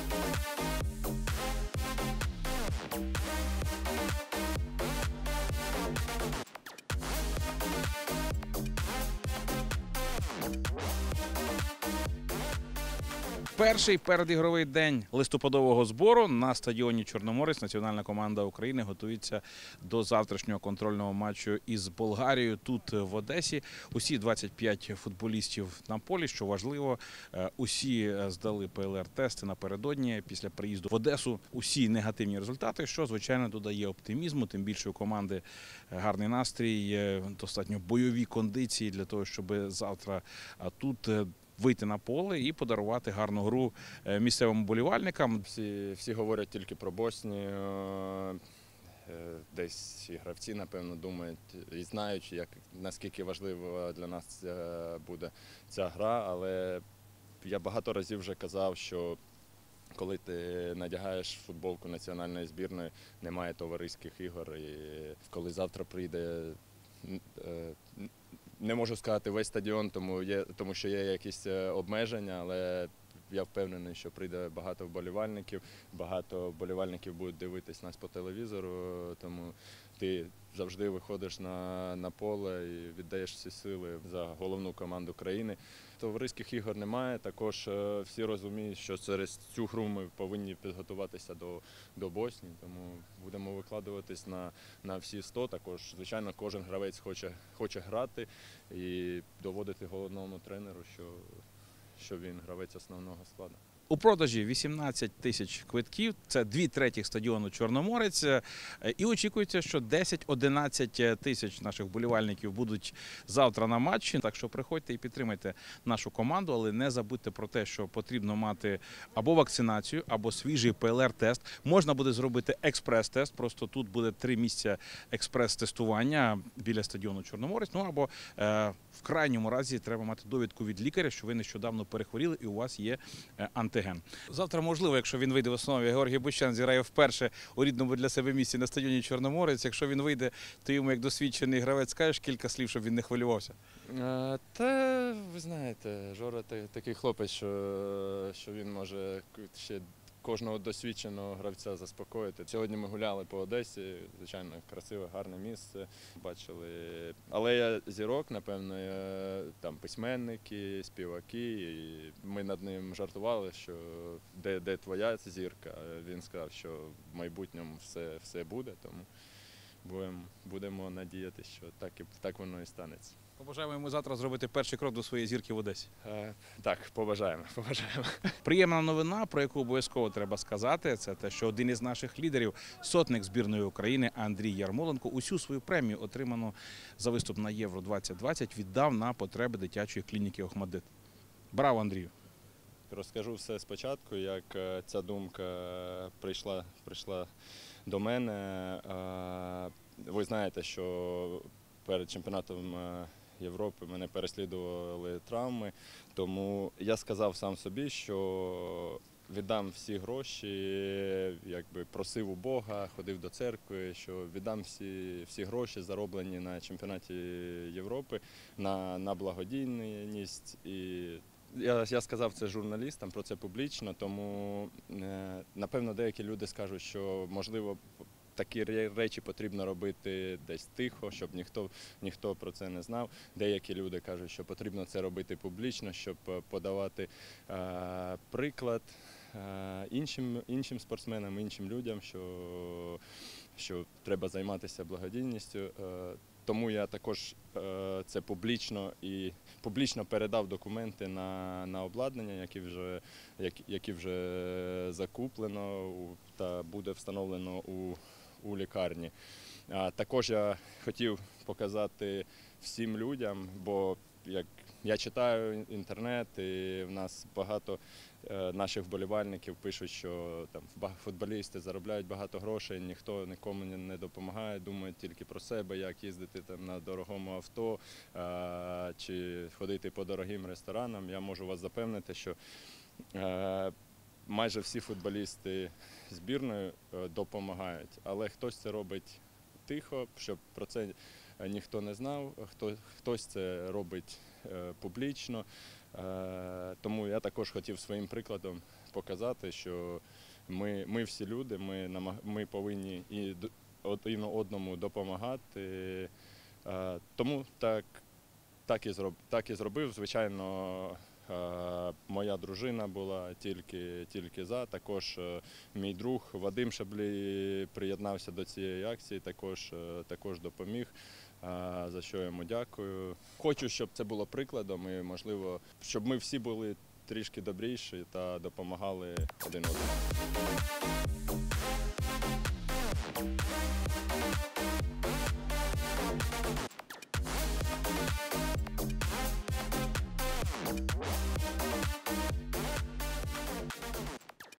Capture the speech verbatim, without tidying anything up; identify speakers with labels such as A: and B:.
A: Перший передігровий день листопадового збору на стадіоні «Чорноморець» національна команда України готується до завтрашнього контрольного матчу із Болгарією тут в Одесі. Усі двадцять п'ять футболістів на полі, що важливо. Усі здали Пе Ел Ар-тести напередодні після приїзду в Одесу. Усі негативні результати, що, звичайно, додає оптимізму, тим більше у команди гарний настрій, достатньо бойові кондиції для того, щоб завтра тут вийти на поле і подарувати гарну гру місцевим вболівальникам.
B: Всі, всі говорять тільки про Боснію. Десь і гравці, напевно, думають і знають, як, наскільки важлива для нас буде ця гра. Але я багато разів вже казав, що коли ти надягаєш футболку національної збірної, немає товариських ігор. І коли завтра прийде, не можу сказати весь стадіон, тому, є, тому що є якісь обмеження, але я впевнений, що прийде багато вболівальників, багато вболівальників будуть дивитись нас по телевізору, тому ти завжди виходиш на, на поле і віддаєш всі сили за головну команду країни. Товариських ігор немає, також всі розуміють, що через цю гру ми повинні підготуватися до, до Боснії, тому будемо викладуватись на, на всі сто. Також, звичайно, кожен гравець хоче, хоче грати і доводити головному тренеру, що що він гравець основного складу.
A: У продажі вісімнадцять тисяч квитків, це дві третіх стадіону «Чорноморець». І очікується, що десять-одинадцять тисяч наших вболівальників будуть завтра на матчі. Так що приходьте і підтримайте нашу команду, але не забудьте про те, що потрібно мати або вакцинацію, або свіжий Пе Ел Ар-тест. Можна буде зробити експрес-тест, просто тут буде три місця експрес-тестування біля стадіону «Чорноморець». Ну або е, в крайньому разі треба мати довідку від лікаря, що ви нещодавно перехворіли і у вас є антиген. Завтра, можливо, якщо він вийде в основі, Георгій Бущан зіграє вперше у рідному для себе місці на стадіоні «Чорноморець». Якщо він вийде, то йому, як досвідчений гравець, скажеш кілька слів, щоб він не хвилювався?
B: А, та, ви знаєте, Жора такий хлопець, що, що він може ще кожного досвідченого гравця заспокоїти. Сьогодні ми гуляли по Одесі, звичайно, красиве, гарне місце, бачили. Алея зірок, напевно, там письменники, співаки, і ми над ним жартували, що де, де твоя зірка. Він сказав, що в майбутньому все, все буде, тому будемо, будемо надіятися, що так, і, так воно і станеться.
A: Побажаємо йому завтра зробити перший крок до своєї зірки в Одесі.
B: Е, так, побажаємо, побажаємо.
A: Приємна новина, про яку обов'язково треба сказати, це те, що один із наших лідерів, сотник збірної України Андрій Ярмоленко, усю свою премію, отриману за виступ на Євро двадцять двадцять, віддав на потреби дитячої клініки «Охматдит». Браво, Андрію!
B: Розкажу все спочатку, як ця думка прийшла, прийшла до мене. Ви знаєте, що перед чемпіонатом Європи мене переслідували травми, тому я сказав сам собі, що віддам всі гроші, якби просив у Бога, ходив до церкви, що віддам всі, всі гроші, зароблені на чемпіонаті Європи, на, на благодійність. І я, я сказав це журналістам, про це публічно, тому, напевно, деякі люди скажуть, що, можливо, такі речі потрібно робити десь тихо, щоб ніхто, ніхто про це не знав. Деякі люди кажуть, що потрібно це робити публічно, щоб подавати е, приклад е, іншим, іншим спортсменам, іншим людям, що, що треба займатися благодійністю. Е, Тому я також е, це публічно і публічно передав документи на, на обладнання, які вже, які, які вже закуплено та буде встановлено у, у лікарні. А також я хотів показати всім людям, бо як я читаю інтернет, і в нас багато наших вболівальників пишуть, що там футболісти заробляють багато грошей, ніхто нікому не допомагає, думають тільки про себе, як їздити там на дорогому авто а, чи ходити по дорогим ресторанам. Я можу вас запевнити, що а, майже всі футболісти збірної допомагають, але хтось це робить тихо, щоб про це ніхто не знав, хто, хтось це робить публічно. Е, Тому я також хотів своїм прикладом показати, що ми, ми всі люди, ми, намаг... ми повинні і д- один одному допомагати. Е, Тому так, так, і зроб... так і зробив. Звичайно, е, моя дружина була тільки, тільки за. Також е, мій друг Вадим Шаблій приєднався до цієї акції, також, е, також допоміг. е, За що йому дякую. Хочу, щоб це було прикладом і, можливо, щоб ми всі були трішки добріші та допомагали один одному.